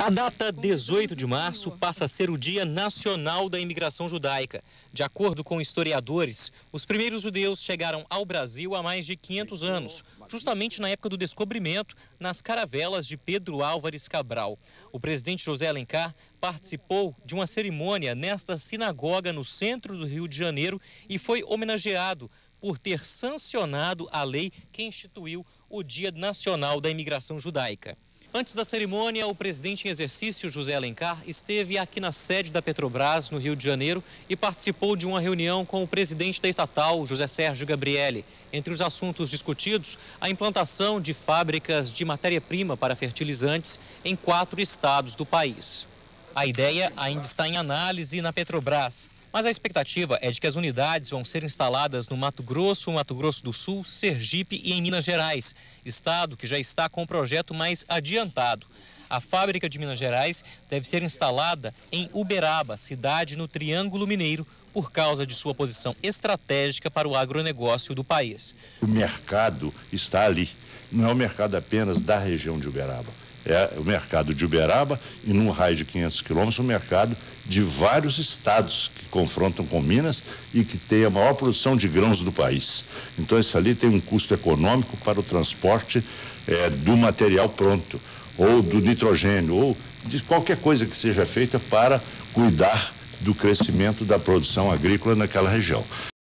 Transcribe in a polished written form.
A data 18 de março passa a ser o Dia Nacional da Imigração Judaica. De acordo com historiadores, os primeiros judeus chegaram ao Brasil há mais de 500 anos, justamente na época do descobrimento, nas caravelas de Pedro Álvares Cabral. O presidente José Alencar participou de uma cerimônia nesta sinagoga no centro do Rio de Janeiro e foi homenageado por ter sancionado a lei que instituiu o Dia Nacional da Imigração Judaica. Antes da cerimônia, o presidente em exercício, José Alencar, esteve aqui na sede da Petrobras, no Rio de Janeiro, e participou de uma reunião com o presidente da estatal, José Sérgio Gabrielli. Entre os assuntos discutidos, a implantação de fábricas de matéria-prima para fertilizantes em 4 estados do país. A ideia ainda está em análise na Petrobras, mas a expectativa é de que as unidades vão ser instaladas no Mato Grosso do Sul, Sergipe e em Minas Gerais, estado que já está com o projeto mais adiantado. A fábrica de Minas Gerais deve ser instalada em Uberaba, cidade no Triângulo Mineiro, por causa de sua posição estratégica para o agronegócio do país. O mercado está ali, não é o mercado apenas da região de Uberaba. É o mercado de Uberaba e, num raio de 500 quilômetros, o mercado de vários estados que confrontam com Minas e que tem a maior produção de grãos do país. Então, isso ali tem um custo econômico para o transporte do material pronto, ou do nitrogênio, ou de qualquer coisa que seja feita para cuidar do crescimento da produção agrícola naquela região.